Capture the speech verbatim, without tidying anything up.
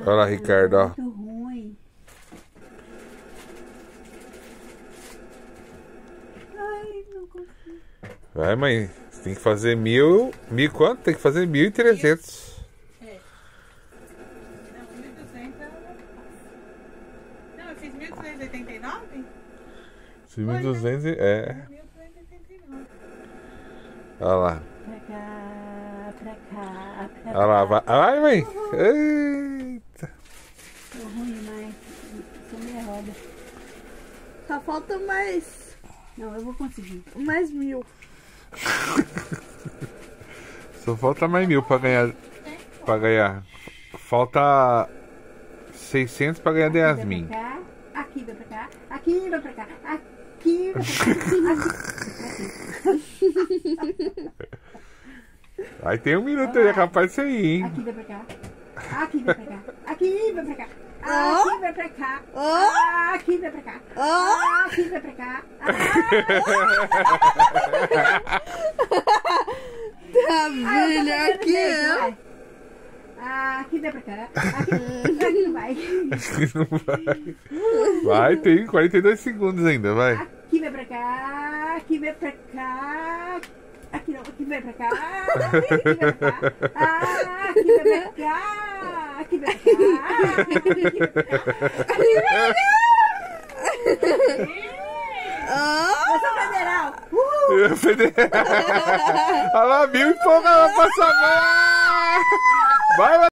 Olha lá, Ricardo, ó. Muito ruim. Ai, não consigo. Vai, mãe. Você tem que fazer mil... Mil quanto? Tem que fazer mil e trezentos. É. Não, mil e duzentos eu... Não, eu fiz mil duzentos e oitenta e nove? mil e duzentos e... É. mil duzentos e oitenta e nove. Olha lá. Pra cá, pra cá, pra cá. Olha lá. Vai, vai mãe. Eita. Tô ruim, mas sou meia roda. Só falta mais... Não, eu vou conseguir. Mais mil. Só falta mais mil pra ganhar. Pra ganhar. Falta seiscentos pra ganhar de Yasmin. Aqui vai pra cá. Aqui vai pra cá. Aqui vai pra cá. Aí tem um minuto aí, é capaz de ser aí, hein? Aqui vai pra cá. Aqui vai pra cá. Aqui vai pra cá. Aqui vai pra cá. Aqui vai pra cá. Aqui vai pra cá. Tá, filha, aqui é. Aqui vai pra cá. Aqui não vai. Aqui não vai. Vai, tem quarenta e dois segundos ainda, vai. Aqui vai pra cá. Aqui vai pra cá. Aqui não, aqui vai pra cá. Aqui vai pra cá. Aqui vai pra cá. Aqui vai pra cá. Aqui vai pra cá. Eu sou federal. Uhul. Federal. Olha lá, mil e pouco, ela passa a mão. Vai, vai.